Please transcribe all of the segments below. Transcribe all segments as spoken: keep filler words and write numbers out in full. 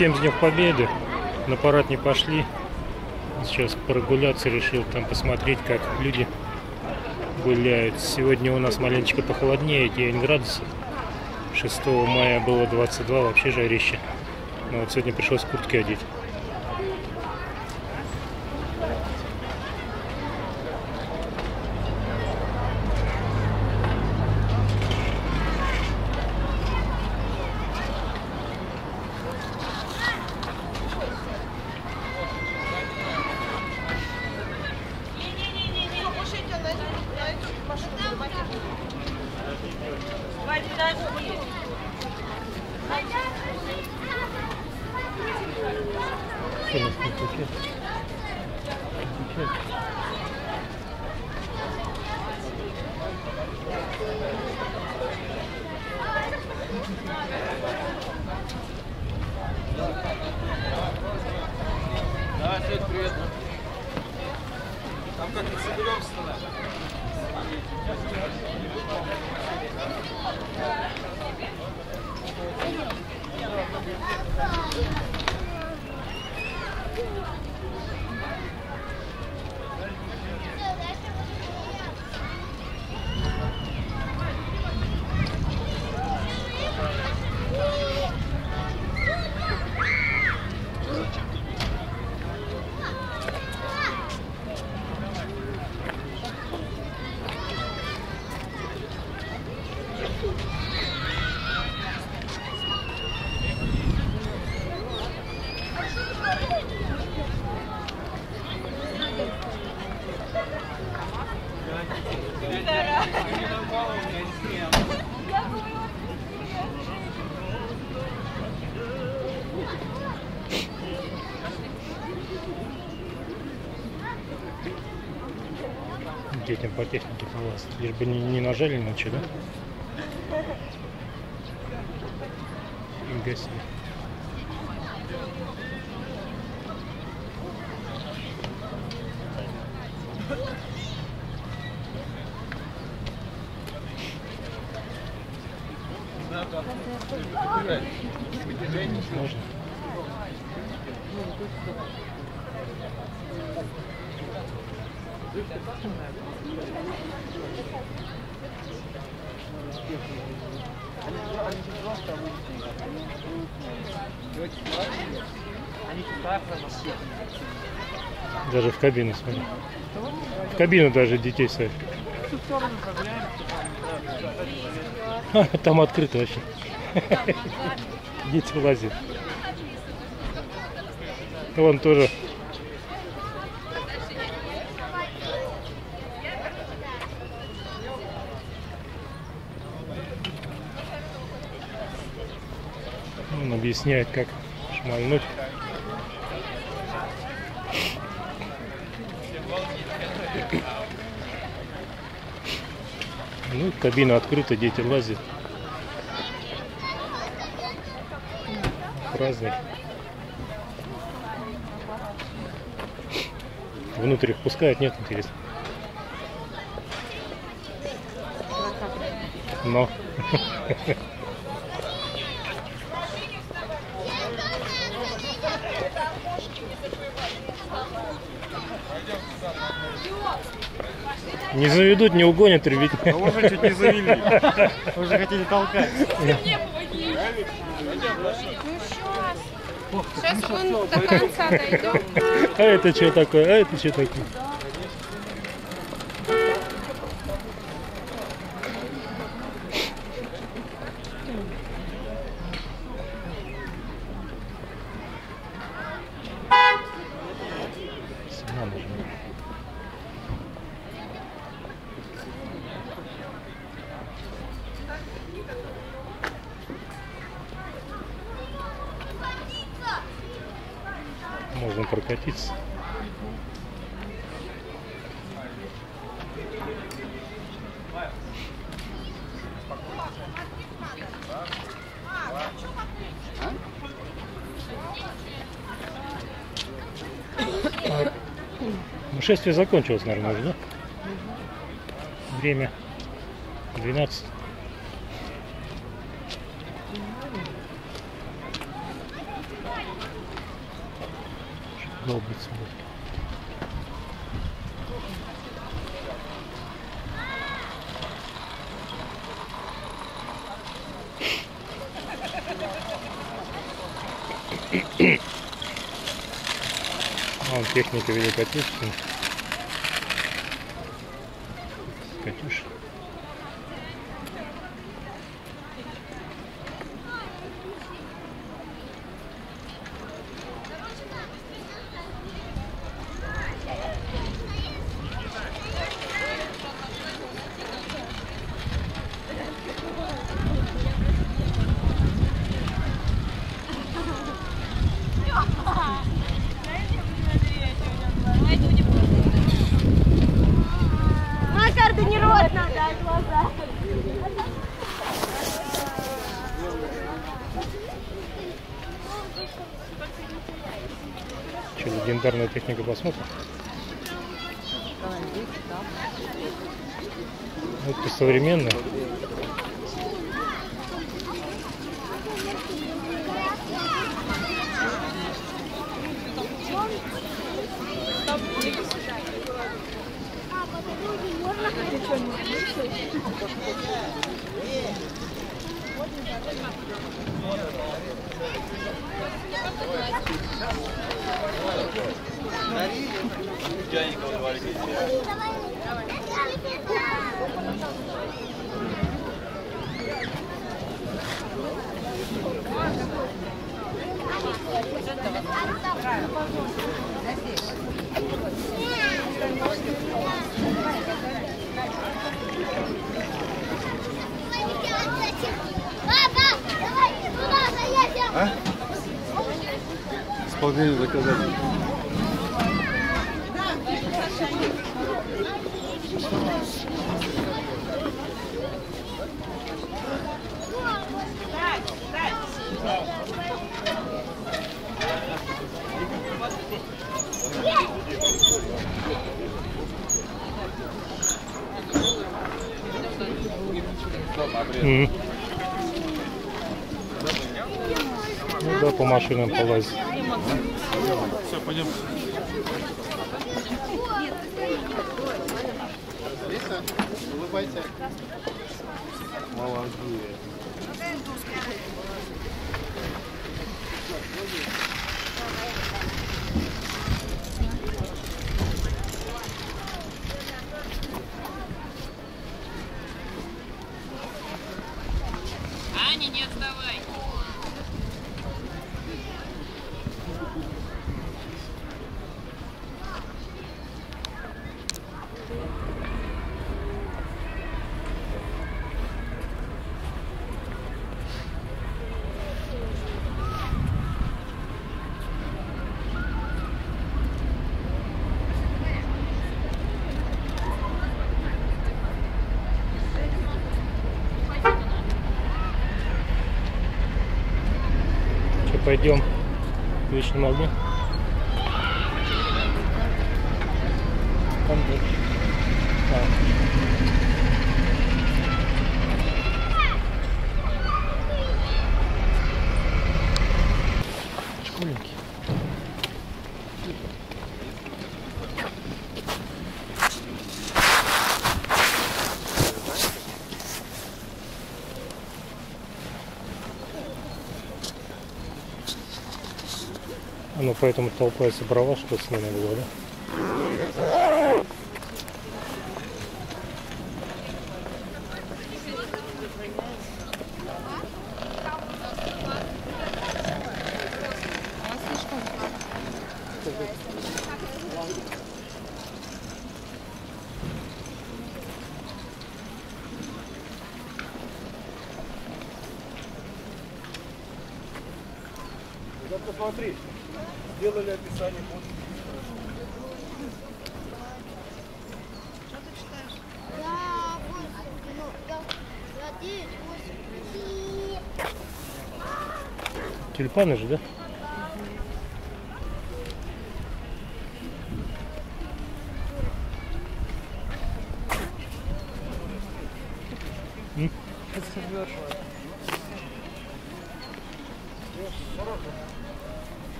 Всем с Днем Победы. На парад не пошли. Сейчас прогуляться решил, там посмотреть, как люди гуляют. Сегодня у нас маленечко похолоднее, девять градусов. шестого мая было двадцать два, вообще жарище. Но вот сегодня пришлось куртки одеть. Да, Свет, привет. Там как-то соберемся-то, да? Детям по технике полазить, лишь бы не, не нажали ночью, да? И гаси. Можно. Даже в кабину смотри. В кабину даже детей садят. Там открыто вообще. Дети лазят. Вон тоже. Он объясняет, как шмальнуть. Ну, кабина открыта, дети лазят. Праздник. Внутрь их пускают, нет, интересно. Но. Не заведут, не угонят, ребят. А вы уже чуть не завели. Вы уже хотели толкать. Мне помоги. Ну сейчас. Сейчас вон до конца дойдем. А это что такое? А это что такое? Можно прокатиться. Ну, шествие закончилось, наверное, уже, да? Время двенадцать. долбится. Вон техника Великой Отечественной. Катюша. Координировать надо глаза. Что, легендарная техника посмотрим? Это современная. А? Исполнение заказать. Mm. Ну да, по машинам полазить. Все, пойдем. Улыбайся. Молодец. Аня, не отставай. Пойдем к вечному огню. Там дальше. А. Школьники. Ну, поэтому толпа и собрала, что смена была, да? Да посмотри, сделали описание. Что ты читаешь? Я восемь, ну, я, я девять, восемь. Тюльпаны же, да? М?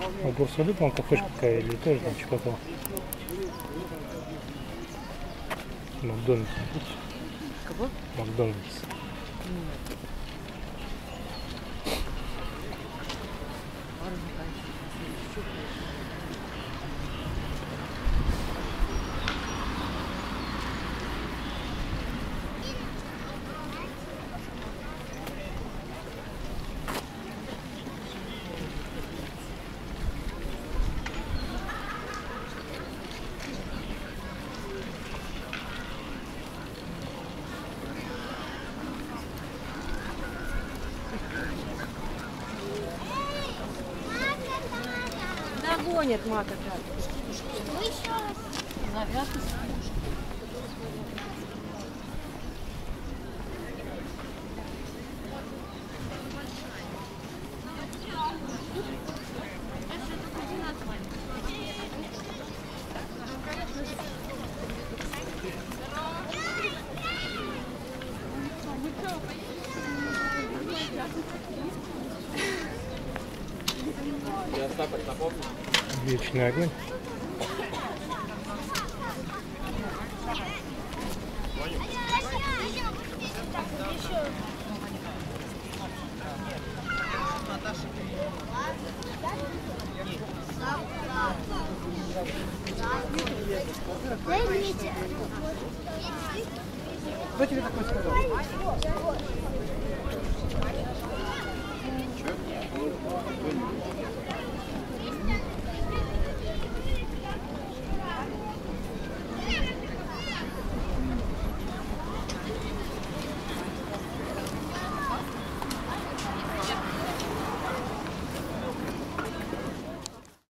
А Бурсуды, по-моему, кафешка какая или тоже там Чикаго? Макдональдс. Кого? Макдональдс. Догонит мака. Ну еще раз. Завязка. Вечный огонь. Дай Витя. Кто тебе такой сказал? Че?